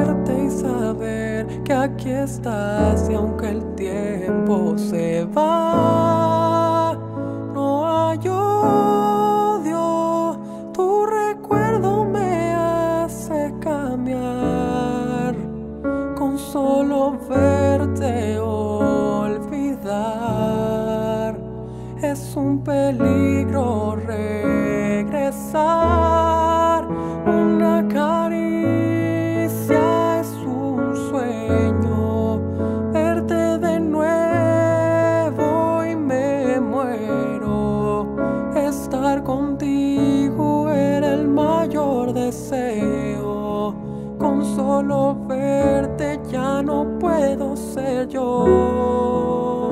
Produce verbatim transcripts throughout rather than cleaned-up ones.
verte y saber que aquí estás, y aunque el tiempo se va, no hay odio. Tu recuerdo me hace cambiar, con solo verte olvidar. Es un peligro regresar. Una caricia es un sueño, verte de nuevo y me muero. Estar contigo era el mayor deseo. Con solo verte ya no puedo ser yo.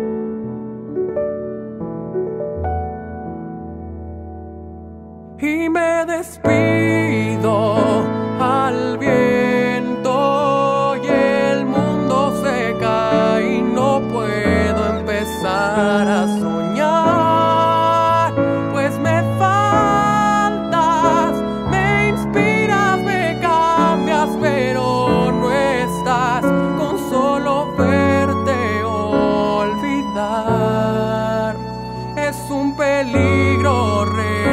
Y me despido al viento y el mundo se cae y no puedo empezar a soñar, pues me faltas, me inspiras, me cambias, pero no estás. Con solo verte olvidar es un peligro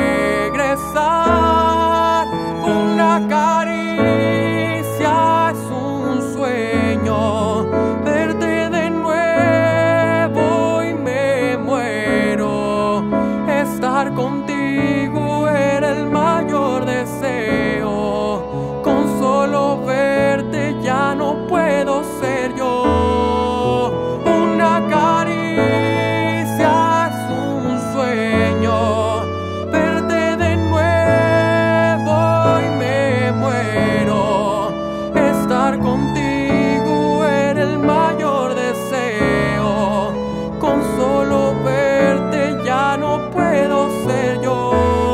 regresar. Una caricia es un sueño, verte de nuevo y me muero. Estar contigo era el mayor deseo. Con solo verte ya no puedo ser yo. Una caricia es un sueño, contigo era el mayor deseo. Con solo verte ya no puedo ser yo.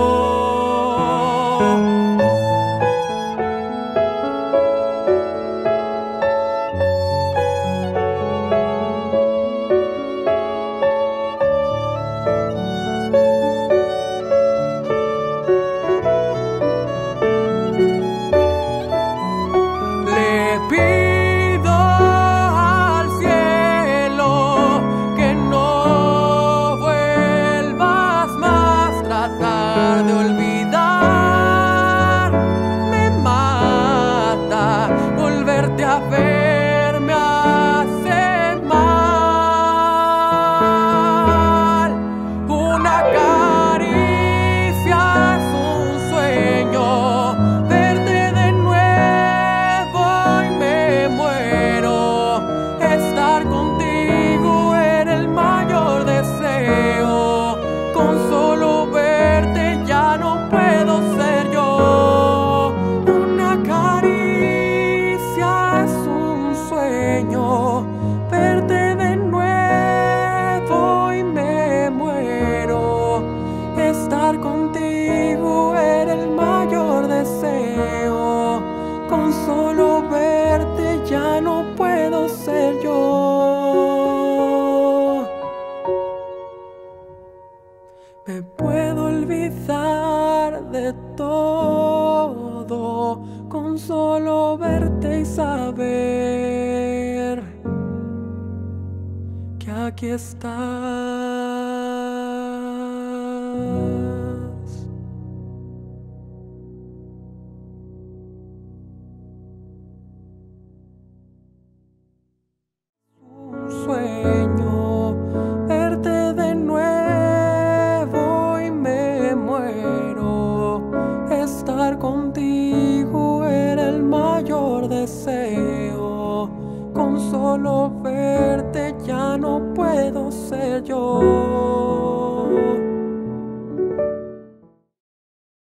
Pido al cielo que no vuelvas más. Tratar de olvidar me mata. Volverte a ver me hace mal. Una caricia es un sueño, verte de nuevo y me muero. Estar contigo era el mayor deseo. Con solo verte ya no puedo ser yo. Una caricia es un sueño, verte de nuevo y me muero. Estar contigo era el mayor deseo. Con solo verte ya no puedo ser yo. Me puedo olvidar de todo, con solo verte y saber que aquí estás. Sueño, verte de nuevo y me muero. Estar contigo era el mayor deseo. Con solo verte ya no puedo ser yo.